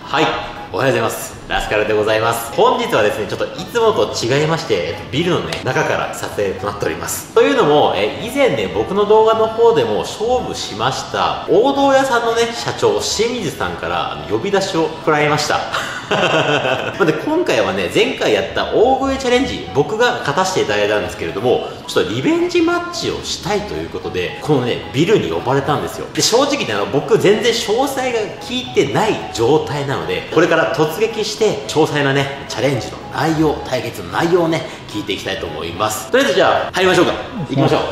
はい、おはようございます。ラスカルでございます。本日はですね、ちょっといつもと違いまして、ビルのね、中から撮影となっております。というのも、以前ね、僕の動画の方でも勝負しました、王道屋さんのね、社長、清水さんから呼び出しを食らいました。で今回はね、前回やった大食いチャレンジ、僕が勝たせていただいたんですけれども、ちょっとリベンジマッチをしたいということで、このね、ビルに呼ばれたんですよ。で、正直ね、僕全然詳細が聞いてない状態なので、これから突撃して、詳細なね、チャレンジの内容、対決の内容をね、聞いていきたいと思います。とりあえずじゃあ、入りましょうか。行きましょう。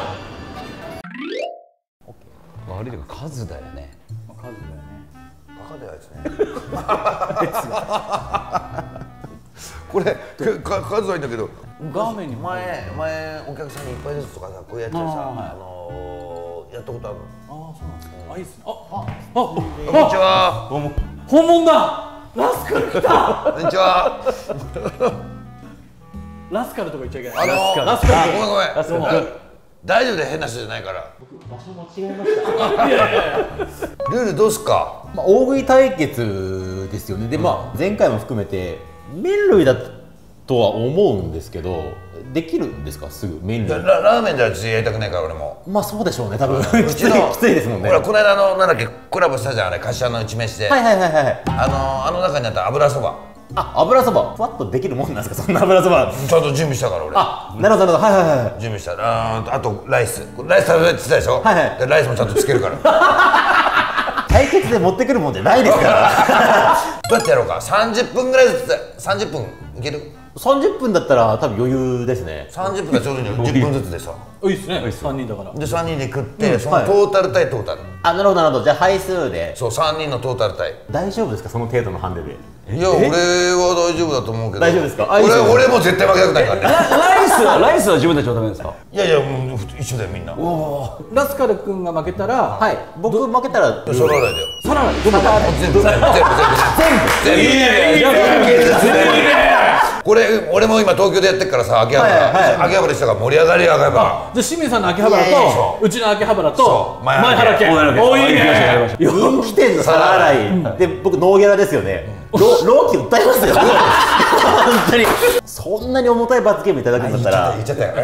悪いけど数だよね。 数だよね。 バカではですね。これ数はいいんだけど、 画面に前お客さんに一杯ずつとかさ、こうやってさ、やったことあるの。 ああ、そうなんですか。あ、いいっすね。 こんにちは。 本物だ。ラスカル来た。 こんにちは。 ラスカルとか言っちゃいけない。 ラスカル。ごめんごめん。 ラスカル。 大丈夫で変な人じゃないから。 僕、場所間違えました。 いやいやいや。 ルールどうすか。 大食い対決ですよね。で、前回も含めて麺類だとは思うんですけど、できるんですか、すぐ麺類。 ラーメンではやりたくないから俺も。 まあそうでしょうね、多分。 うちのきついですもんね。 ほらこの間なんだっけ、コラボしたじゃん、あれ柏の一飯で。 はいはいはいはい。 あの中にあった油そば。 あ、油そばふわっとできるもんなんですか、そんな油そば。 ちゃんと準備したから俺。 あ、なるほどなるほど。はいはいはい。 準備した。あとライス食べてたでしょ。 はいはい。 でライスもちゃんとつけるから。 対決で持ってくるもんじゃないですから。 どうやってやろうか。30分ぐらいずつ。30分いける。 30分だったら多分余裕ですね。 30分がちょうどいいのよ。10分ずつでさ。 いいっすね。3人だから。 で3人で食って、そのトータル対トータル。 あ、なるほどなるほど。じゃあ配数で。 そう、3人のトータル対。 大丈夫ですか、その程度のハンデで。 いや、俺は大丈夫だと思うけど。 大丈夫ですか。 俺も絶対負けたくないからね。 ライスは自分たちはダメですか。 いやいや、もう一緒だよみんな。 ラスカル君が負けたら、 はい、僕負けたらそらないだよ。 さらに全部これ俺も今東京でやってるからさ、秋葉原したから盛り上がりやがやば。 じゃあ清水さんの秋葉原とうちの秋葉原と前前原家。お、いいね。 人気店の皿洗いで、僕ノーギャラですよね。労基訴えますよ。本当にそんなに重たい罰ゲームいただくんだったら、 言っちゃったよ。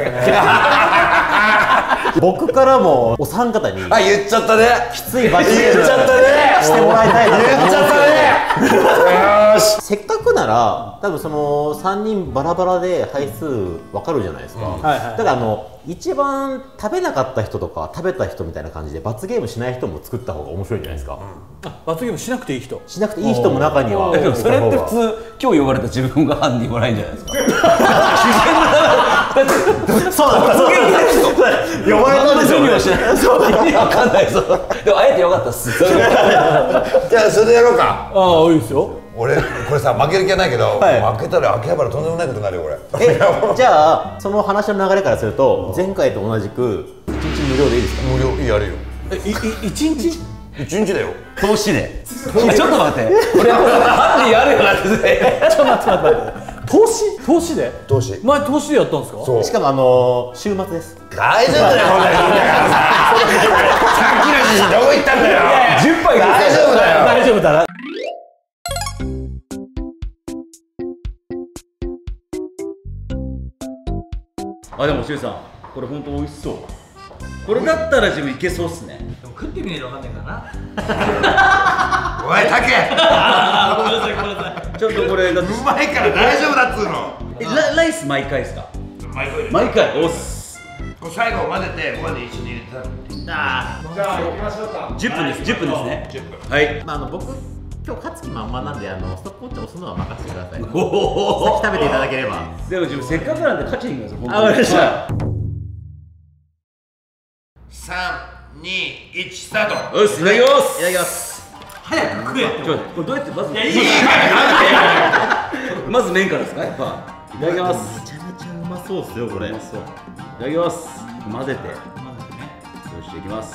僕からもお三方に言っちゃったね。 きつい罰ゲームしてもらいたいなと思って。言っちゃったね。よし、せっかくなら多分その3人バラバラで配数分かるじゃないですか。だから一番食べなかった人とか食べた人みたいな感じで罰ゲームしない人も作った方が面白いんじゃないですか。 罰ゲームしなくていい人。 しなくていい人も中には。 でもそれって普通今日呼ばれた自分が犯人もないんじゃないですか。 そうなんだ。呼ばれたんですよ。 わかんないぞ。でもあえてよかったっす。 じゃあそれでやろうか。 ああ、いいですよ。 俺これさ、負ける気はないけど、負けたら秋葉原とんでもないことになるよこれ。 じゃあその話の流れからすると、前回と同じく1日無料でいいですか。 無料やるよ。 1日 1日だよ。 投資で。ちょっと待って。俺犯人やるよなって。 ちょっと待って。投資で前投資でやったんですか。 そう。 しかも週末です。 大丈夫だよこんなに。さっきの自信どこ行ったんだよ。 10杯大丈夫だよ。 大丈夫だな。 あ、でもしゅうさん、これ本当美味しそう。これだったら自分いけそうっすね。 でも食ってみないとわかんないからな。 おいタケ。 ごめんなさいごめんなさい。 ちょっとこれだってうまいから大丈夫だっつうの。 ライス毎回ですか。 毎回。おっす。 最後混ぜてご飯で一緒に入れてた。 じゃあ行きましょうか。 10分です。10分ですね。はい。 僕、今日勝つ気満々なんで、ストップウォッチ押すのは任せてください。 おお。 食べていただければ。 でも自分せっかくなんで勝ちに行きますよ。 あ、わかりました。 3、2、1スタート。 よし、いただきます。 いただきます。 早く食え。 これどうやってまず。 いい。 まず麺からですか、やっぱ。いただきます。 めちゃめちゃうまそうっすよ、これ。 いただきます。混ぜて。よし、いきます。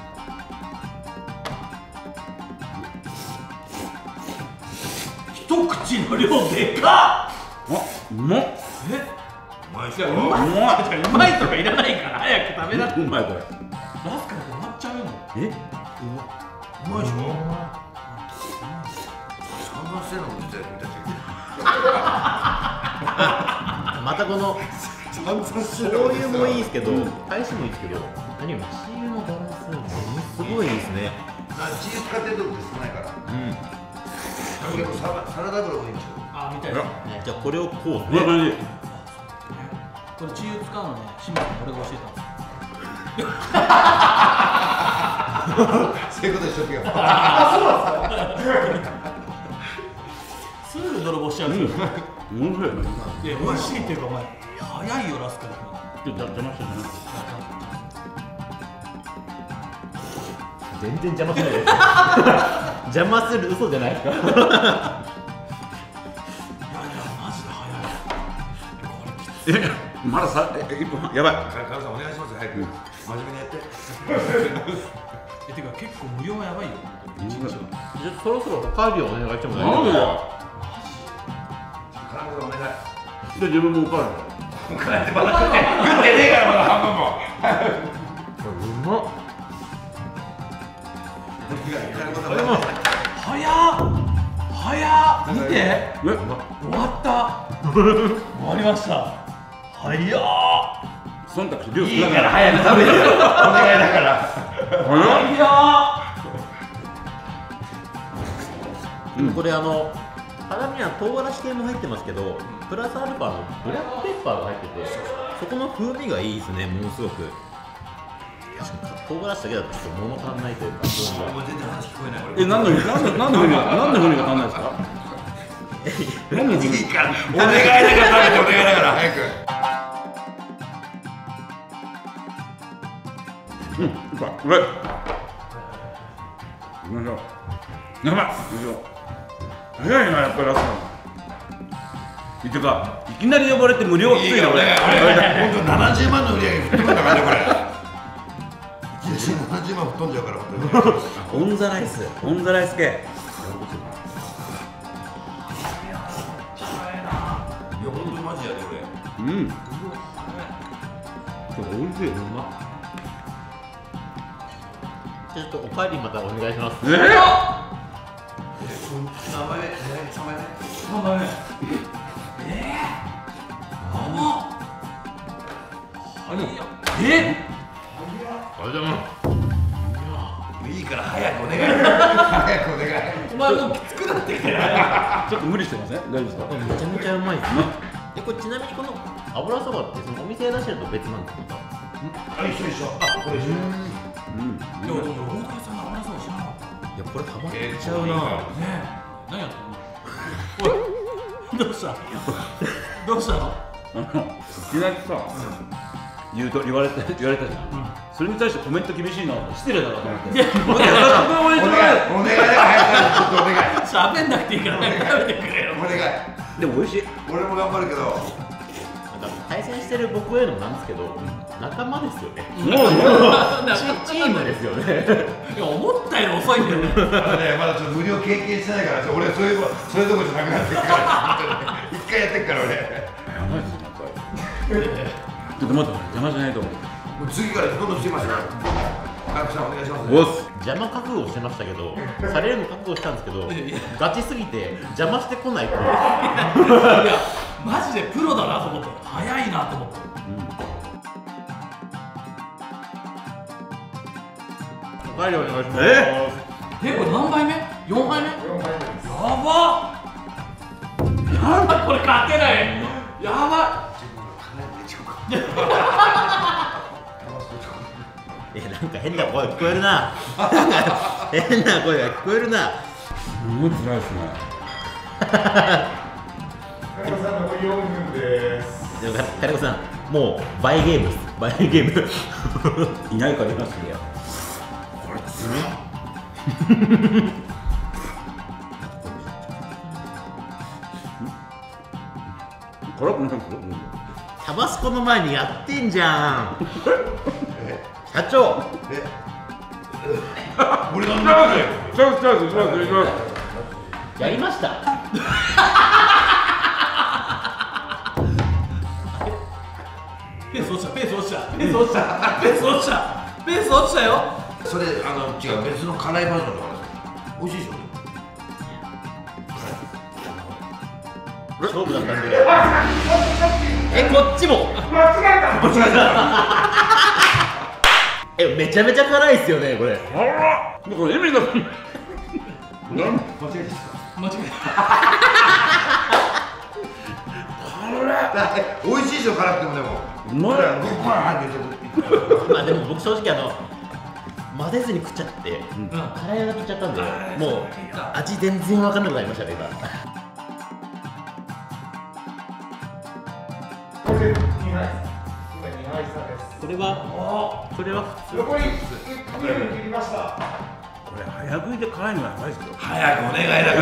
一口の量でかっ。 うまっ。 うまいっすうよ。 まいとかいらないから早く食べな。 うまいこれ。 ラスカルで終わっちゃうよ。 え？ うまいでしょ。 々してるのも実は君たちまたこの醤油もいいですけど、返しもいいですけど、何よりチーズのバランスものすごいいいですね。 チーズ使ってるとこって少ないから。サラダ油もいいんですよ。 あ、みたいな。 じゃあこれをこうね。 これチーズ使うのね、清水に俺が教えたんですよ。 そういうことにしとけよ。 すぐ泥棒しちゃうんですよ。いや、美味しいっていうか、お前早いよラスカル。 全然邪魔しないです。邪魔する嘘じゃないですか。 いやいや、マジで早い。 まださ、1分半、やばい。 カルさんお願いしますよ、早く。真面目にやって。 てか結構無料はやばいよ。 じゃあそろそろおかわりをお願いしても大丈夫ですか。 カルさんお願い。 で、自分もおかわり。 お金ってまだ食ってねえからまだ半分も。 うまっ。 早っ見て、終わった終わりました。早っ忖度して量いいから早く食べてよ。お願いだから。 これ辛みは唐辛子系も入ってますけど、プラスアルファのブラックペッパーが入ってて、そこの風味がいいですね、ものすごく。唐辛子だけだとちょっと物足んないというか。 もう全然話聞こえない。 何の風味が足んないですか？ いいからお願いだから食べて、お願いだから早く。 うまい。行きましょう。やばい。早いな、やっぱりラスト。てか、いきなり呼ばれて無料きついな、俺。 本当70万の売り上げ吹っ飛ぶんだからね、これ。1日70万吹っ飛んじゃうから、本当に。 オンザライス。 オンザライス系。 いや、本当にマジやで、 うん。 これ美味しい。うまっ。ちょっとおかわりまたお願いします。 何枚目？3枚目？いいから早くお願い。早くお願い。 お前もうきつくなってきてる。 ちょっと無理してません？大丈夫ですか？ めちゃめちゃうまいですね。これちなみにこの油そばってそのお店で出してると別なんですか？ 一緒。あ、これ一緒。 でも大竹さんの油そば知らなかった。 いやこれハマっちゃうな。 ねえ、何やってんの？おい、どうしたの？ いきなりさ、言われたじゃん。それに対してコメント厳しいな、失礼だなと思って。 いや、 お願いだから早くお願い。 喋んなくていいから食べてくれよ。 お願い。 でも美味しい。 俺も頑張るけど。 対戦してる僕へのもなんですけど、仲間ですよね。チームですよね。 いや、思ったより遅いんだよね。 まだちょっと無料経験してないから、俺そういうとこじゃなくなってるから。一回やってっから俺。 やばいですね、やっぱり。ちょっと待って、邪魔しないと思う。 もう次からどんどんしてますよ。カクさんお願いします。 おっす。 邪魔覚悟してましたけど、されるの覚悟したんですけど、ガチすぎて邪魔してこないと。いや、マジでプロだなと思って、早いなと思って。 おかえりお願いします。 これ何杯目？4杯目？やばっ。これ勝てない。やばなんか変な声聞こえるな。変な声が聞こえるな。 すごい辛いですね。 金子さん残り4分です。 金子さん、もうバイゲームです。バイゲーム。 いないからいますね。これつめ。辛くないですよ。 タバスコの前にやってんじゃん。社長。 俺なんだよ。 やりました。 ペース落ちたよ。 それ違う別の辛いバージョンとか美味しいでしょ。 勝負だったんで。 こっちも間違えた。 めちゃめちゃ辛いっすよねこれ。 だからエミリが間違え美味しいでしょ、辛くても。でもうまい。 ご飯入ってる。 まあでも僕正直混ぜずに食っちゃって辛いのが食っちゃったんで、もう味全然分かんなくなりましたね今。これは普通。 残り1分切りました。 これ早食いで辛いのはやばいですよ。 早くお願いだから。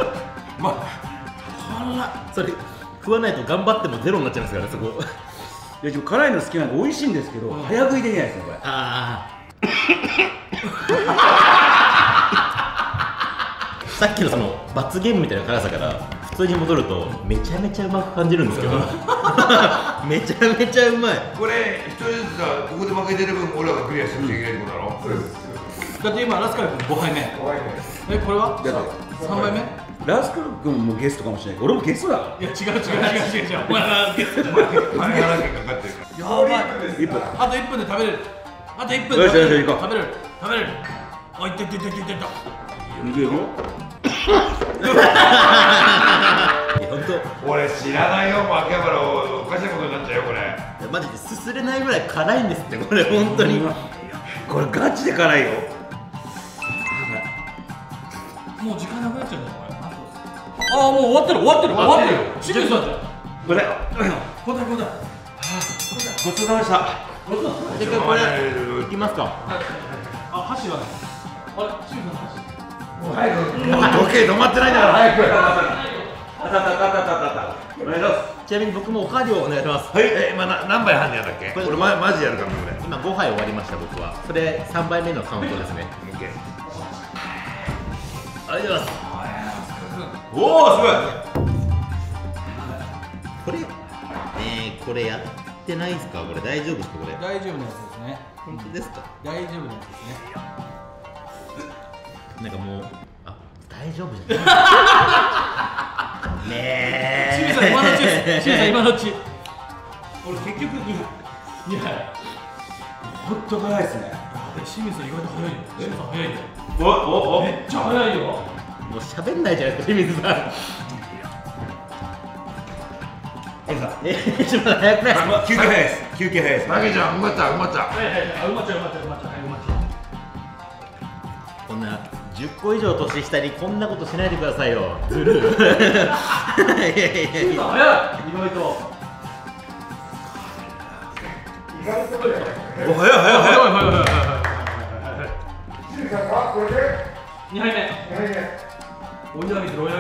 まあそれ食わないと頑張ってもゼロになっちゃいますからねそこ。 いやでも辛いの好きなんで美味しいんですけど、早食いできないですねこれ。 さっきのその罰ゲームみたいな辛さから普通に戻るとめちゃめちゃうまく感じるんですけどめちゃめちゃうまい。 これ一人ずつさ、ここで負けてる分俺らがクリアしなきゃいけないってことだろ。そうです。 だって今ラスカル君5杯目。これは3杯目。 ラスカル君もゲストかもしれないけど、俺もゲストだ。 いや違うお前はゲストじゃない。 前がなきゃかかってるから。 やばい。 1分。 あと1分で食べれる。あと1分よしよし行こう。 食べれる。あ、いった。 いくよ。 本当俺知らないよ、秋葉原おかしなことになっちゃうよこれ。 マジですすれないぐらい辛いんですってこれ本当に。 これガチで辛いよ。 もう時間なくなっちゃうんだよこれ。ああもう終わってる。清水さんじゃん。 これ。 交代。 ごちそうさまでした。 でこれいきますか。 あ、箸はね。あれ、清水さんの箸。 早く。時計止まってないんだから早く。 あったお願いします。 ちなみに僕もおかわりをお願いします。 はい。何杯半でやったっけ？これマジやるからこれ。 今5杯終わりました僕は。それ3杯目のカウントですね。 オッケー。 ありがとうございます。 おおすごい。 これやってないですか？これ大丈夫ですか？これ大丈夫なやつですね。 本当ですか？ 大丈夫なやつですね。 なんかもう大丈夫じゃないねえ。 清水さん今のうちです。清水さん今のうち。俺結局2杯。 本当早いですね。 清水さん意外と早いよ。清水さん早いよ。 おめっちゃ早いよ。 もう喋んないじゃないですか清水さん。ちょっと早くないですか？ 休憩早いです。休憩早いです。 マギちゃん、うまっちゃう。 はい。うまっちゃう。 こんな10個以上年下にこんなことしないでくださいよ。ずるい。 清水さん早い。意外と。 お早い。 清水さんかこれで 2杯目。追い上げてる。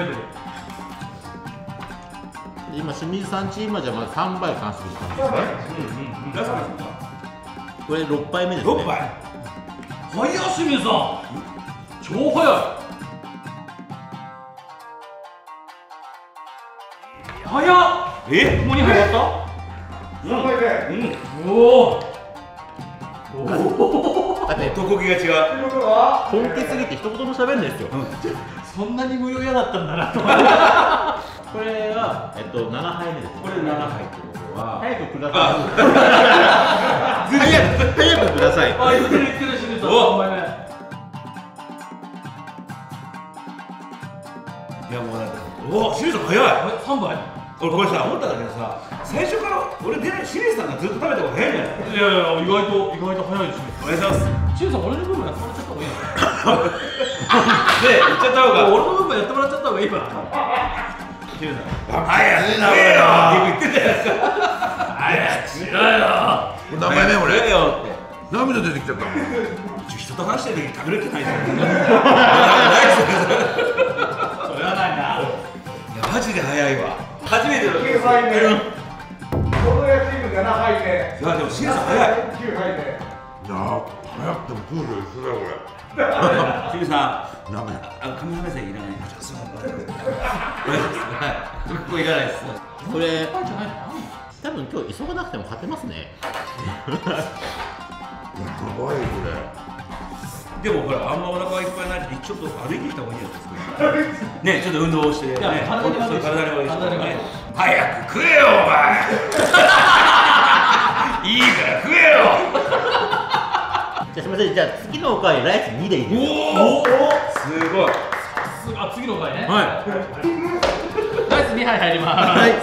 今清水さんチームじゃまだ3杯完食したんですね。 ラスカル君これ6杯目ですね。 6杯。 早っ清水さん。超早い。早っ。 え？ もう2杯終わった。 3杯目。 おだって男気が違う。 本気すぎて一言も喋んないですよ。 そんなに無料嫌だったんだなと。 これが7杯目です。 これ7杯ってことは。 早くください。早くください。 あ、言ってる清水さん。3杯目。 いやもうなんか。お清水さん早い。 3杯。 俺これさ思ったんだけどさ、最初から俺出ない清水さんがずっと食べた方が早いんじゃない？ いや意外と早いですね。 お願いします。 清水さん、俺の分もやってもらっちゃった方がいいな。 で言っちゃった方が。 俺の分もやってもらっちゃった方がいいわ。 清水さん。 早いな言ってたやつ。 早くしろよ。 これ何杯目俺？ 早いよって。 涙出てきちゃったもん。 人と話してる時に食べれてないじゃん。 それはないな。 いやマジで早いわ。初めての。 9杯目。このやチーム7杯目。 いやでも清水さん早い。 9杯目。いや早くてもプール一緒だよこれ。 清水さん。 ダメ。 カメラ目線いらない。ここいらないです。 これ多分今日急がなくても勝てますね。 やばいこれ。 でもほら、あんまお腹がいっぱいない時ちょっと歩いてきた方がいいやつね、ちょっと運動してね、体に悪いしね。早く食えよお前いいから食えよじゃあすみません、じゃあ次の回ライス2でいいですか？ おお、すごい。 あ、次の回ね。 はライス2杯入ります。 はい。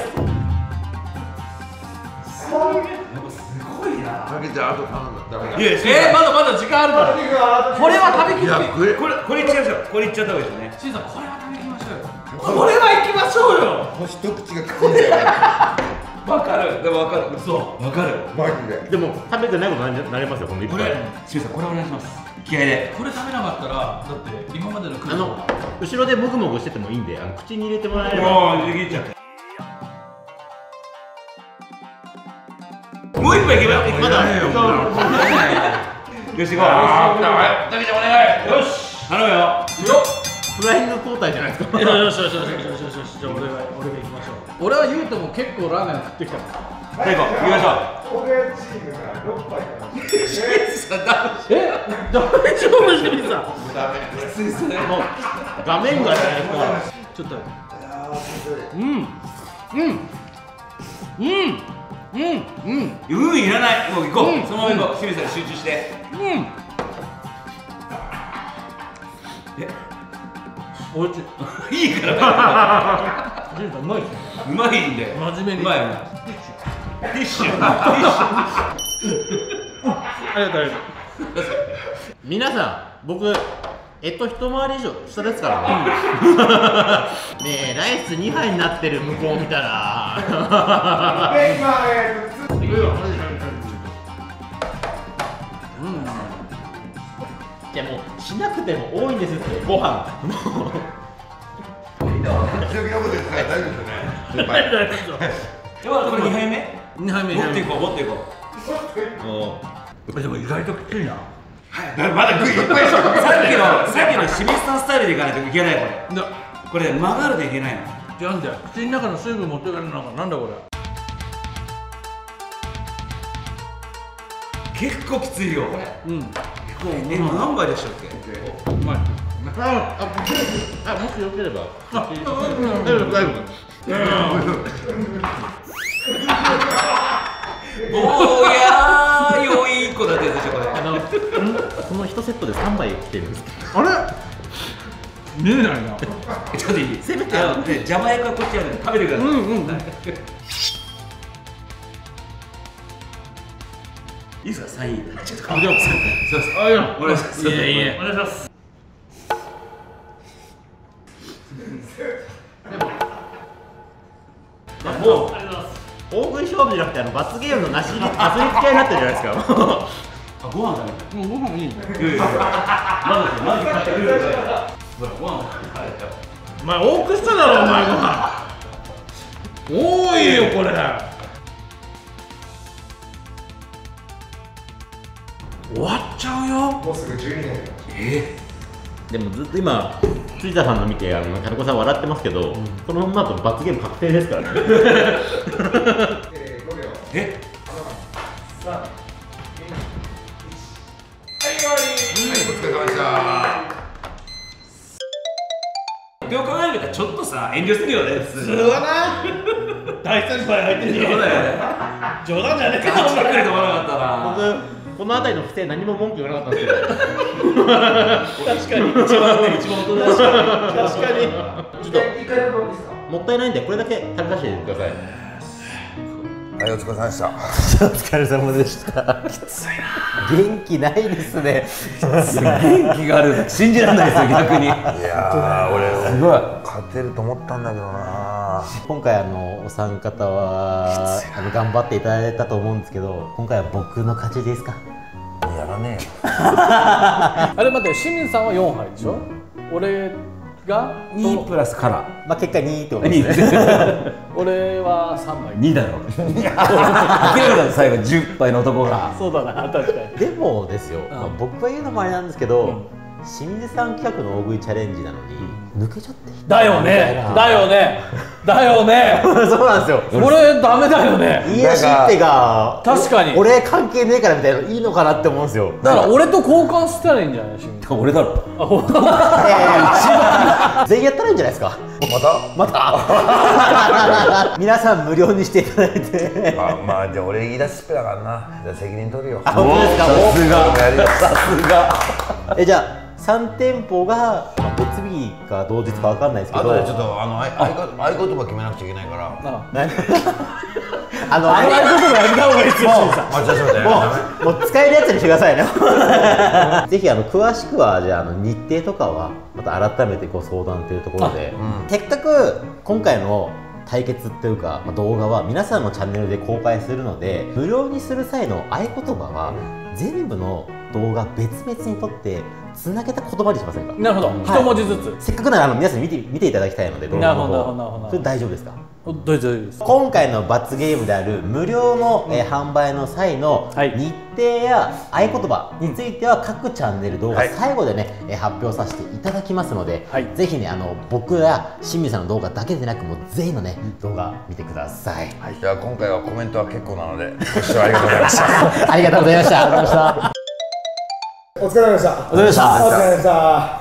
すごいな。 かけてあと頼んだらダメだ。 いや、 まだまだ時間あるから。これは食べきって。 これいっちゃいましょう。これいっちゃった方がいいですね。 シーさん、これは食べきましょうよ。これは行きましょうよ。 もう一口がきついんだよ。 わかる。でもわかる。そう。わかる。 マジで。 でも食べてないことになりますよ、この一杯。 シュウさん、これお願いします。気合で。 これ食べなかったら、だって今までの後ろでもぐもぐしててもいいんで、口に入れてもらえれば。 もう握っちゃって。もう一杯いけば。 まだ。 よし、行こう。だけじゃお願い。よし。頼むよ。 フライング交代じゃないですか。 よし。じゃあ俺が行きましょう。俺は言うても結構ラーメン食ってきたから。 行こう。行きましょう。 俺チームから6杯かな。 大丈夫清水さん。 きついっすね。 もう画面がじゃないですか。 ちょっと。 いらない。もう行こう。そのまま行こう。清水さん集中して。 おいしい。 いいから。 清水さんうまいっすね。 うまいんで。 真面目に。 うまい。ティッシュ。 ありがとう。 皆さん、僕一回り以上下ですからね。ねえ、ライス2杯になってる向こう見たら。いやもうしなくても多いんですってご飯。 強気なこと言ってたら大丈夫ですよね。 これ2杯目 2杯目。 持っていこう、持っていこう。 でも意外ときついな。 まだグいっぱいでしょ。さっきの清水さんスタイルでいかないといけない。これ曲がるといけないの。 じゃあなんだよ、口の中の水分持ってかれるのなんだこれ。 結構きついよこれ。何杯でしたっけ？ うまい。 もしよければ。 おやー、良い子だってやつでしょこれ。 この1セットで3杯来てるんですけど。 あれ見えないな。 ちょっといい？ せめて邪魔役はこっちやるんで食べてください。いいですか、サイン。ちょっと顔でもすいません。 あ、いや、 お願いします。 いえ、お願いします。 もう大食い勝負じゃなくて罰ゲームのなしなすりつけ合いになってるじゃないですか。 あ、ご飯食べる。 もうご飯いい。 まず買ってくる。ほら、ご飯食べたよ。 お前多くしただろお前ご飯。多いよこれ。終わっちゃうよ。 もうすぐ12年。 でもずっと今辻田さんの見て金子さん笑ってますけど、このままだと罰ゲーム確定ですからね。 5秒。 え？ 3、2、1。はい、お疲れ様でした。 よく考えるとちょっとさ、遠慮するよね。 普通はな。大先輩入ってるよ。 そうだよね。 冗談じゃねえか。 ガチで来ると思わなかったな。 僕この辺りの不正何も文句言わなかったんですけど。 確かに一番おとなしい。確かに。 ちょっともったいないんでこれだけ食べさせてください。 はい、お疲れ様でした。 お疲れ様でした。きついな。元気ないですね。 元気がある。信じられないですよ逆に。 いやー、俺すごい勝てると思ったんだけどな。 今回お三方は頑張っていただいたと思うんですけど、今回は僕の勝ちですか。 やらねえよ。 あれ待って、清水さんは4杯でしょ。俺が 2プラスから。 まあ結果2ってことですね。 俺は3杯。 2だろ。明らかだ最後10杯の男が。 そうだな、確かに。 でもですよ、まあ僕が言うのもあれなんですけど、 清水さん企画の大食いチャレンジなのに、抜けちゃってだよねだよねだよねそうなんですよ。 これダメだよね。 言い出しっぺが確かに俺関係ねえからみたいなのいいのかなって思うんですよ。 だから俺と交換したらいいんじゃないし。 俺だろ。 全員やったらいいんじゃないですか。また皆さん無料にしていただいてまあじゃあ俺言い出しっぺだからな。じゃあ責任取るよ。 本当ですか。 さすがじゃあ3店舗が別日か同日か分かんないですけど、 あとでちょっと合言葉決めなくちゃいけないから。 合言葉やめた方がいいですよ。 もう使えるやつにしてくださいねぜひ詳しくはじゃあ日程とかはまた改めてご相談というところで、せっかく今回の対決っていうか、動画は皆さんのチャンネルで公開するので、無料にする際の合言葉は全部の動画別々に撮ってつなげた言葉にしませんか。 なるほど、一文字ずつ。 せっかくなら皆さん見ていただきたいので、動画のなるほ方それ大丈夫ですか。 大丈夫です。 今回の罰ゲームである無料の販売の際の日程や合言葉については各チャンネル動画最後でね発表させていただきますので、ぜひね僕や清水さんの動画だけでなくもう全員のね動画見てください。 じゃあ今回はコメントは結構なのでご視聴ありがとうございましたありがとうございました。 お疲れ様でした。 お疲れ様でした。 お疲れ様でした。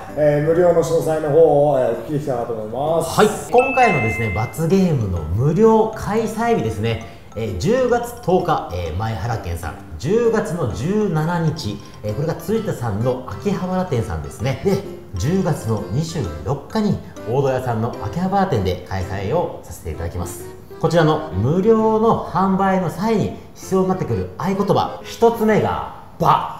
無料の詳細の方をお聞きしたいなと思います。 はい、今回のですね罰ゲームの無料開催日ですね、10月10日、前原店さん、10月の17日、これが鶴田さんの秋葉原店さんですね。で10月の24日に大戸屋さんの秋葉原店で開催をさせていただきます。こちらの無料の販売の際に必要になってくる合言葉、1つ目がバ。